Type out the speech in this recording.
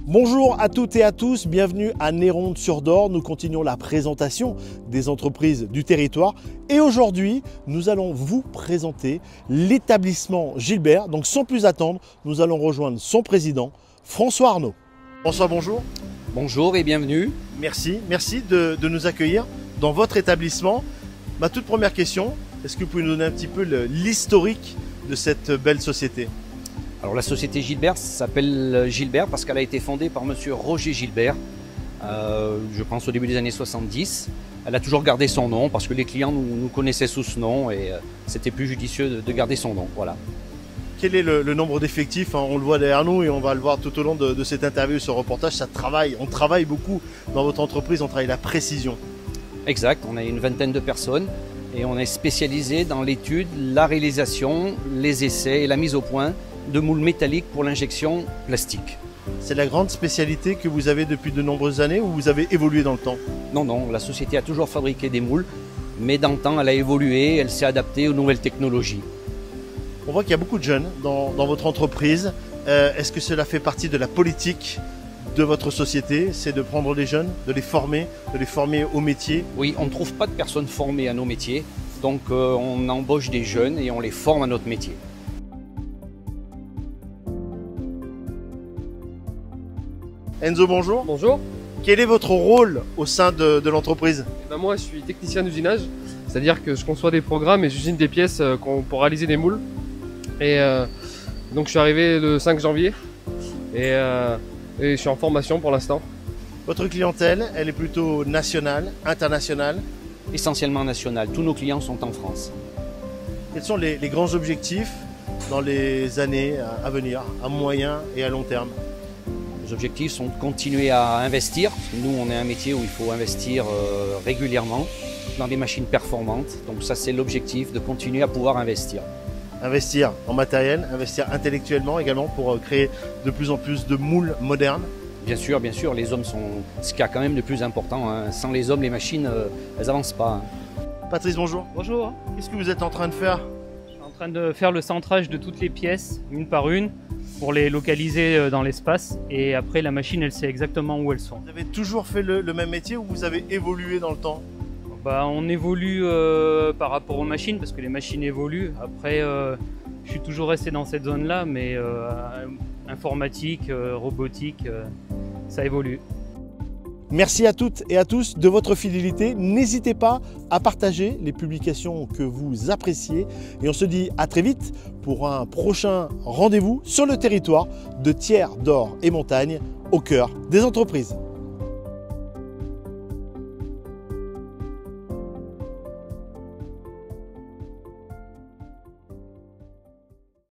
Bonjour à toutes et à tous, bienvenue à Néronde-sur-Dor. Nous continuons la présentation des entreprises du territoire et aujourd'hui, nous allons vous présenter l'établissement Gilbert. Donc sans plus attendre, nous allons rejoindre son président, François Arnaud. François, bonjour. Bonjour et bienvenue. Merci de nous accueillir dans votre établissement. Ma toute première question, est-ce que vous pouvez nous donner un petit peu l'historique de cette belle société ? Alors la société Gilbert s'appelle Gilbert parce qu'elle a été fondée par monsieur Roger Gilbert, je pense au début des années 70. Elle a toujours gardé son nom parce que les clients nous connaissaient sous ce nom et c'était plus judicieux de garder son nom. Voilà. Quel est le nombre d'effectifs? On le voit derrière nous et on va le voir tout au long de cette interview, ce reportage. On travaille beaucoup dans votre entreprise, on travaille la précision. Exact, on a une vingtaine de personnes et on est spécialisé dans l'étude, la réalisation, les essais et la mise au point de moules métalliques pour l'injection plastique. C'est la grande spécialité que vous avez depuis de nombreuses années ou vous avez évolué dans le temps? Non, la société a toujours fabriqué des moules, mais dans le temps elle a évolué, elle s'est adaptée aux nouvelles technologies. On voit qu'il y a beaucoup de jeunes dans votre entreprise. Est-ce que cela fait partie de la politique de votre société? C'est de prendre les jeunes, de les former au métier? Oui, on ne trouve pas de personnes formées à nos métiers, donc on embauche des jeunes et on les forme à notre métier. Enzo, bonjour. Bonjour. Quel est votre rôle au sein de l'entreprise? Moi, je suis technicien d'usinage, c'est-à-dire que je conçois des programmes et j'usine des pièces pour réaliser des moules. Et donc, je suis arrivé le 5 janvier et je suis en formation pour l'instant. Votre clientèle, elle est plutôt nationale, internationale? Essentiellement nationale. Tous nos clients sont en France. Quels sont les grands objectifs dans les années à venir, à moyen et à long terme? Les objectifs sont de continuer à investir. Parce que nous, on est un métier où il faut investir régulièrement dans des machines performantes. Donc ça, c'est l'objectif, de continuer à pouvoir investir. Investir en matériel, investir intellectuellement également pour créer de plus en plus de moules modernes. Bien sûr, les hommes sont ce qu'il y a quand même de plus important. Hein. Sans les hommes, les machines, elles n'avancent pas. Hein. Patrice, bonjour. Bonjour. Qu'est-ce que vous êtes en train de faire? Je suis en train de faire le centrage de toutes les pièces, une par une, pour les localiser dans l'espace. Et après, la machine, elle sait exactement où elles sont. Vous avez toujours fait le même métier ou vous avez évolué dans le temps? On évolue par rapport aux machines, parce que les machines évoluent. Après, je suis toujours resté dans cette zone-là, mais informatique, robotique, ça évolue. Merci à toutes et à tous de votre fidélité. N'hésitez pas à partager les publications que vous appréciez. Et on se dit à très vite pour un prochain rendez-vous sur le territoire de Thiers, d'Or et Montagne, au cœur des entreprises.